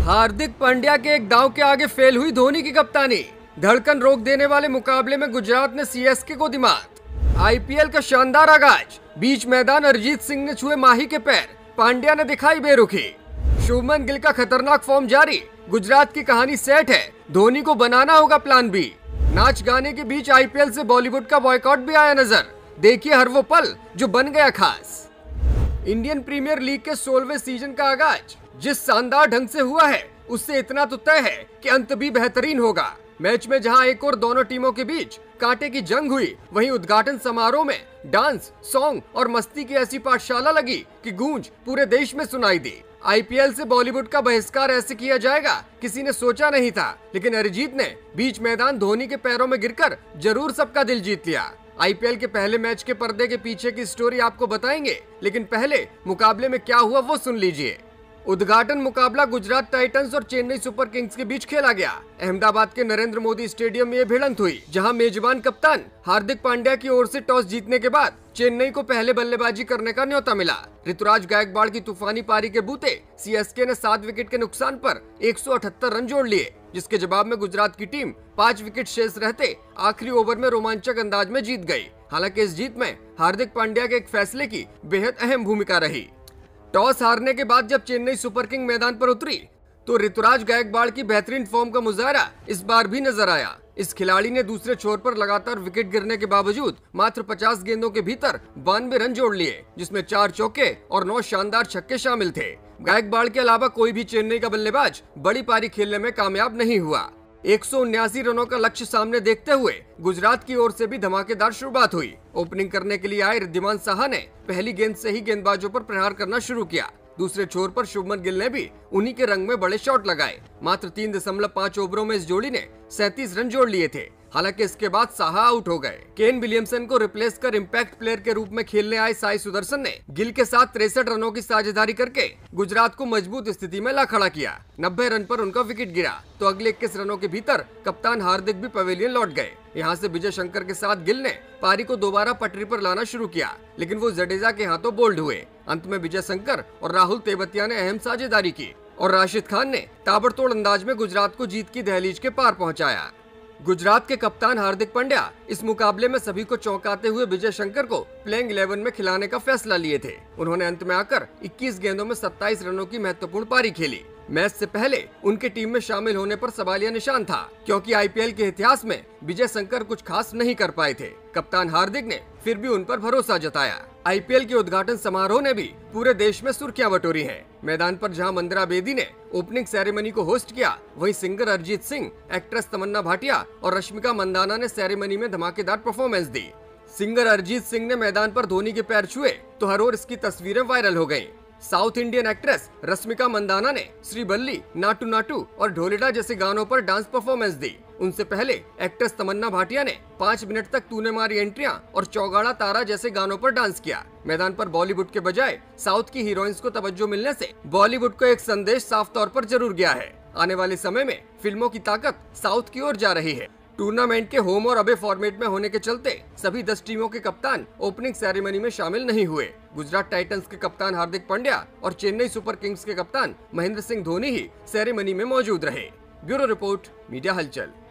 हार्दिक पांड्या के एक दांव के आगे फेल हुई धोनी की कप्तानी। धड़कन रोक देने वाले मुकाबले में गुजरात ने सीएसके को दिमाग। आईपीएल का शानदार आगाज, बीच मैदान अरिजीत सिंह ने छुए माही के पैर, पांड्या ने दिखाई बेरुखी। शुभमन गिल का खतरनाक फॉर्म जारी, गुजरात की कहानी सेट है, धोनी को बनाना होगा प्लान बी। नाच गाने के बीच आईपीएल से बॉलीवुड का बॉयकॉट भी आया नजर, देखिए हर वो पल जो बन गया खास। इंडियन प्रीमियर लीग के 16वें सीजन का आगाज जिस शानदार ढंग से हुआ है, उससे इतना तो तय है कि अंत भी बेहतरीन होगा। मैच में जहां एक और दोनों टीमों के बीच कांटे की जंग हुई, वहीं उद्घाटन समारोह में डांस, सॉन्ग और मस्ती की ऐसी पाठशाला लगी कि गूंज पूरे देश में सुनाई दी। आईपीएल से बॉलीवुड का बहिष्कार ऐसे किया जाएगा किसी ने सोचा नहीं था, लेकिन अरिजीत ने बीच मैदान धोनी के पैरों में गिरकर जरूर सबका दिल जीत लिया। आईपीएल के पहले मैच के पर्दे के पीछे की स्टोरी आपको बताएंगे, लेकिन पहले मुकाबले में क्या हुआ वो सुन लीजिए। उद्घाटन मुकाबला गुजरात टाइटंस और चेन्नई सुपर किंग्स के बीच खेला गया। अहमदाबाद के नरेंद्र मोदी स्टेडियम में ये भिड़ंत हुई, जहां मेजबान कप्तान हार्दिक पांड्या की ओर से टॉस जीतने के बाद चेन्नई को पहले बल्लेबाजी करने का न्योता मिला। ऋतुराज गायकवाड़ की तूफानी पारी के बूते सीएसके ने 7 विकेट के नुकसान पर 178 रन जोड़ लिए, जिसके जवाब में गुजरात की टीम 5 विकेट शेष रहते आखिरी ओवर में रोमांचक अंदाज में जीत गई। हालांकि इस जीत में हार्दिक पांड्या के एक फैसले की बेहद अहम भूमिका रही। टॉस हारने के बाद जब चेन्नई सुपर किंग मैदान पर उतरी तो ऋतुराज गायकवाड़ की बेहतरीन फॉर्म का मुजाहरा इस बार भी नजर आया। इस खिलाड़ी ने दूसरे छोर पर लगातार विकेट गिरने के बावजूद मात्र 50 गेंदों के भीतर 92 रन जोड़ लिए, जिसमें 4 चौके और 9 शानदार छक्के शामिल थे। गायकवाड़ के अलावा कोई भी चेन्नई का बल्लेबाज बड़ी पारी खेलने में कामयाब नहीं हुआ। 179 रनों का लक्ष्य सामने देखते हुए गुजरात की ओर से भी धमाकेदार शुरुआत हुई। ओपनिंग करने के लिए आए रिद्धिमान साहा ने पहली गेंद से ही गेंदबाजों पर प्रहार करना शुरू किया। दूसरे छोर पर शुभमन गिल ने भी उन्हीं के रंग में बड़े शॉट लगाए। मात्र 3.5 ओवरों में इस जोड़ी ने 37 रन जोड़ लिए थे। हालांकि इसके बाद साहा आउट हो गए। केन विलियमसन को रिप्लेस कर इम्पैक्ट प्लेयर के रूप में खेलने आए साई सुदर्शन ने गिल के साथ 63 रनों की साझेदारी करके गुजरात को मजबूत स्थिति में ला खड़ा किया। 90 रन पर उनका विकेट गिरा तो अगले 21 रनों के भीतर कप्तान हार्दिक भी पवेलियन लौट गए। यहाँ से विजय शंकर के साथ गिल ने पारी को दोबारा पटरी पर लाना शुरू किया, लेकिन वो जडेजा के हाथों बोल्ड हुए। अंत में विजय शंकर और राहुल तेवतिया ने अहम साझेदारी की और राशिद खान ने ताबड़तोड़ अंदाज में गुजरात को जीत की दहलीज के पार पहुंचाया। गुजरात के कप्तान हार्दिक पांड्या इस मुकाबले में सभी को चौंकाते हुए विजय शंकर को प्लेइंग 11 में खिलाने का फैसला लिए थे। उन्होंने अंत में आकर 21 गेंदों में 27 रनों की महत्वपूर्ण पारी खेली। मैच से पहले उनके टीम में शामिल होने पर सवालिया निशान था, क्योंकि आईपीएल के इतिहास में विजय शंकर कुछ खास नहीं कर पाए थे। कप्तान हार्दिक ने फिर भी उन पर भरोसा जताया। आईपीएल के उद्घाटन समारोह ने भी पूरे देश में सुर्खियां बटोरी हैं। मैदान पर जहां मंदिरा बेदी ने ओपनिंग सेरेमनी को होस्ट किया, वहीं सिंगर अरिजीत सिंह, एक्ट्रेस तमन्ना भाटिया और रश्मिका मंदाना ने सेरेमनी में धमाकेदार परफॉर्मेंस दी। सिंगर अरिजीत सिंह ने मैदान पर धोनी के पैर छुए तो हर ओर इसकी तस्वीरें वायरल हो गयी। South Indian actress Rashmika Mandanna ने श्रीबल्ली, नाटू नाटू और ढोलेडा जैसे गानों पर डांस परफॉर्मेंस दी। उनसे पहले एक्ट्रेस तमन्ना भाटिया ने 5 मिनट तक तूने मारी एंट्रियां और चौगाड़ा तारा जैसे गानों पर डांस किया। मैदान पर बॉलीवुड के बजाय साउथ की हीरोइंस को तवज्जो मिलने से बॉलीवुड को एक संदेश साफ तौर पर जरूर गया है। आने वाले समय में फिल्मों की ताकत साउथ की ओर जा रही है। टूर्नामेंट के होम और अवे फॉर्मेट में होने के चलते सभी 10 टीमों के कप्तान ओपनिंग सेरेमनी में शामिल नहीं हुए। गुजरात टाइटंस के कप्तान हार्दिक पांड्या और चेन्नई सुपर किंग्स के कप्तान महेंद्र सिंह धोनी ही सेरेमनी में मौजूद रहे। ब्यूरो रिपोर्ट, मीडिया हलचल।